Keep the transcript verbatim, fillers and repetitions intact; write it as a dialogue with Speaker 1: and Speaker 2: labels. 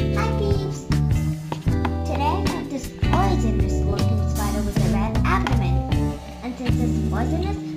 Speaker 1: Hi peeps! Today I have this poisonous looking spider with a red abdomen. And since it's poisonous,